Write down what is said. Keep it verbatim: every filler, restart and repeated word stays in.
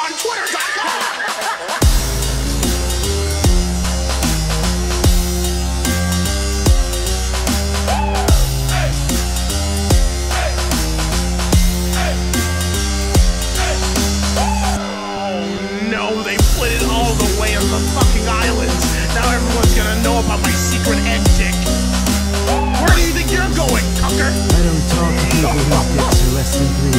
on Twitter dot com. No, they put it all the way on the fucking islands. Now everyone's gonna know about my secret egg dick. Where do you think you're going, Tucker? I don't talk to people whose dicks are less than three